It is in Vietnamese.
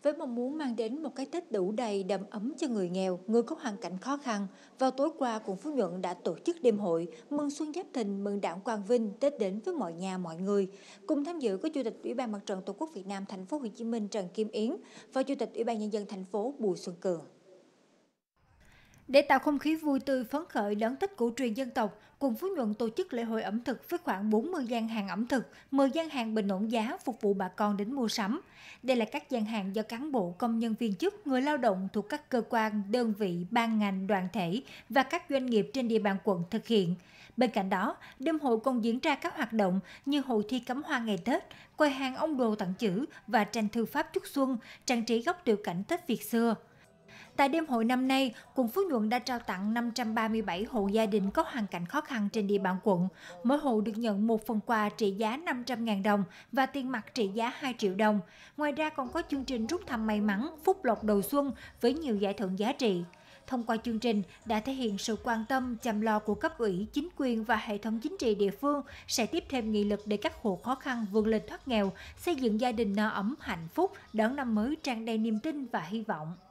Với mong muốn mang đến một cái Tết đủ đầy đầm ấm cho người nghèo, người có hoàn cảnh khó khăn, vào tối qua quận Phú Nhuận đã tổ chức đêm hội mừng Xuân Giáp Thìn, mừng Đảng Quang Vinh, Tết đến với mọi nhà mọi người. Cùng tham dự có Chủ tịch Ủy ban Mặt trận Tổ quốc Việt Nam Thành phố Hồ Chí Minh Trần Kim Yến và Chủ tịch Ủy ban Nhân dân thành phố Bùi Xuân Cường. Để tạo không khí vui tươi phấn khởi đón Tết cổ truyền dân tộc, quận Phú Nhuận tổ chức lễ hội ẩm thực với khoảng 40 gian hàng ẩm thực, 10 gian hàng bình ổn giá phục vụ bà con đến mua sắm. Đây là các gian hàng do cán bộ, công nhân viên chức, người lao động thuộc các cơ quan, đơn vị, ban ngành, đoàn thể và các doanh nghiệp trên địa bàn quận thực hiện. Bên cạnh đó, đêm hội còn diễn ra các hoạt động như hội thi cắm hoa ngày Tết, quầy hàng ông đồ tặng chữ và tranh thư pháp chúc xuân, trang trí góc tiểu cảnh Tết Việt xưa. Tại đêm hội năm nay, quận Phú Nhuận đã trao tặng 537 hộ gia đình có hoàn cảnh khó khăn trên địa bàn quận. Mỗi hộ được nhận một phần quà trị giá 500.000 đồng và tiền mặt trị giá 2 triệu đồng. Ngoài ra còn có chương trình rút thăm may mắn, phúc lộc đầu xuân với nhiều giải thưởng giá trị. Thông qua chương trình đã thể hiện sự quan tâm, chăm lo của cấp ủy, chính quyền và hệ thống chính trị địa phương sẽ tiếp thêm nghị lực để các hộ khó khăn vươn lên thoát nghèo, xây dựng gia đình no ấm hạnh phúc, đón năm mới tràn đầy niềm tin và hy vọng.